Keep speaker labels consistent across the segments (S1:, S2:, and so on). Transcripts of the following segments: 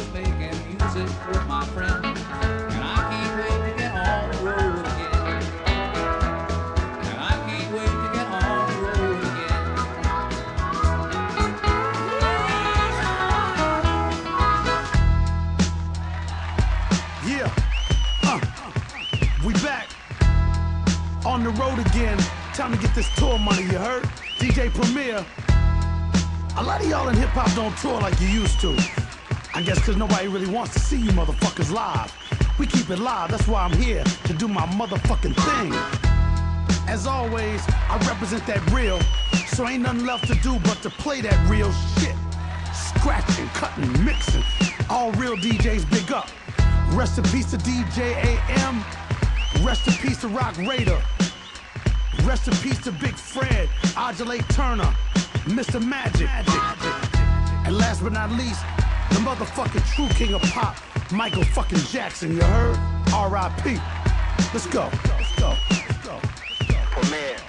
S1: making music, my friend, and I can't wait to get on the road again. And I can't wait to get on the road again.
S2: Yeah, we back on the road again. Time to get this tour money, you heard? DJ Premier. A lot of y'all in hip-hop don't tour like you used to. I guess cause nobody really wants to see you motherfuckers live. We keep it live, that's why I'm here, to do my motherfucking thing. As always, I represent that real, so ain't nothing left to do but to play that real shit. Scratching, cutting, mixing, all real DJs big up. Rest in peace to DJ AM, rest in peace to Rock Raider. Rest in peace to Big Fred, Adjale Turner, Mr. Magic. And last but not least, the motherfucking true king of pop, Michael fucking Jackson, you heard? R.I.P. Let's go. Let's go. Let's go.
S3: Premier.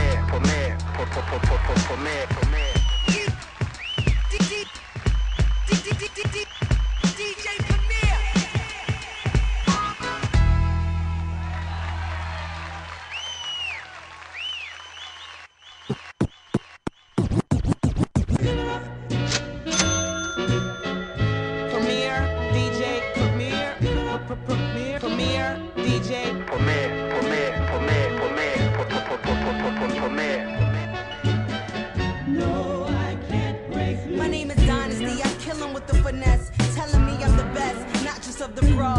S3: DJ Premier.
S4: No, I can't break. My name is Dynasty, I kill him with the finesse, telling me I'm the best, not just of the bro.